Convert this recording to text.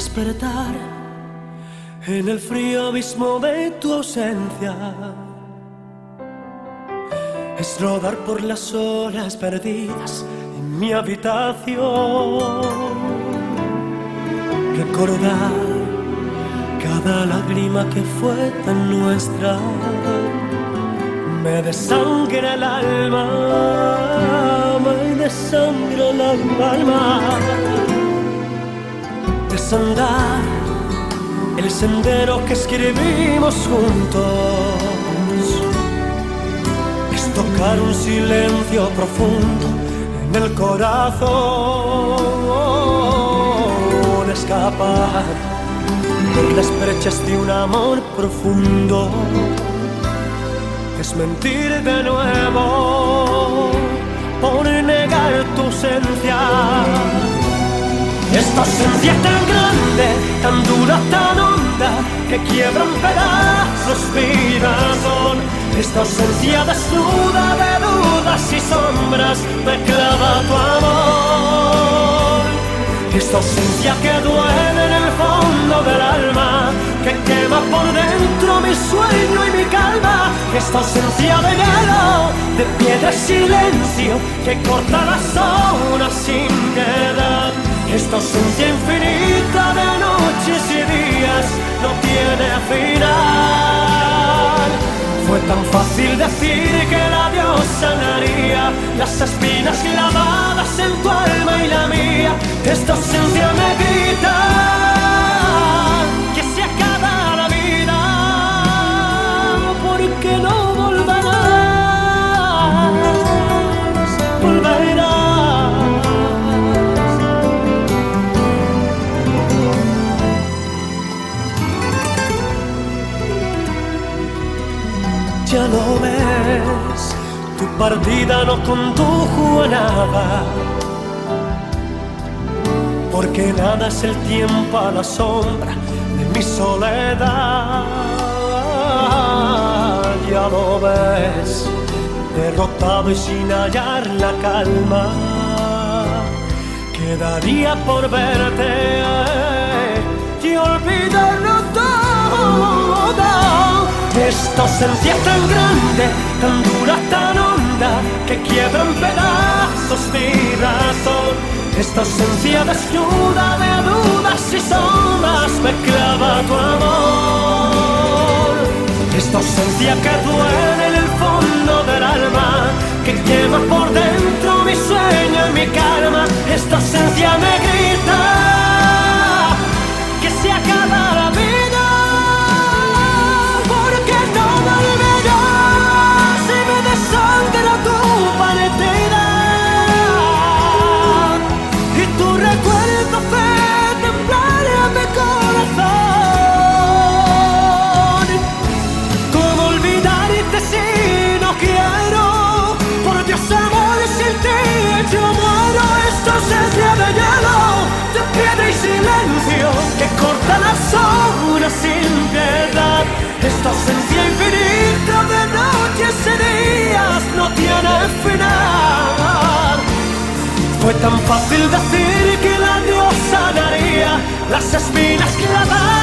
despertar en el frío abismo de tu ausencia. Es rodar por las horas perdidas en mi habitación. Recordar cada lágrima que fue tan nuestra. Me desangra el alma, me desangra el alma. Desandar el sendero que escribimos juntos. Es tocar un silencio profundo en el corazón. Escapar por las brechas de un amor profundo. Es mentir de nuevo por negar tu ausencia. Esta ausencia tan grande, tan dura, tan honda, que quiebra en pedazos mi razón. Esta ausencia desnuda de dudas y sombras me clava tu amor. Esta ausencia que duele en el fondo del alma, que quema por dentro mi sueño y mi calma. Esta ausencia de hielo, de piedra y silencio, que corta las horas sin piedad. Esta ausencia infinita de noches y días no tiene final. Fue tan fácil decir que el adiós sanaría las espinas clavadas en tu alma y la mía. Esta ausencia me grita que se acaba la vida, porque no volverás, volverás. Ya lo ves, tu partida no condujo a nada, porque nada es el tiempo a la sombra de mi soledad. Ya lo ves, derrotado y sin hallar la calma, quedaría por verte y olvidarlo todo. Esta ausencia tan grande, tan dura, tan honda, que quiebra en pedazos mi razón. Esta ausencia desnuda de dudas y sombras me clava tu amor. Esta ausencia que duele en el fondo del alma, que quema por dentro mi sueño y mi calma. Esta ausencia me grita que se acaba la vida. Que corta las horas sin piedad. Esta ausencia infinita de noches y días no tiene final. Fue tan fácil decir que el adiós sanaría las espinas clavadas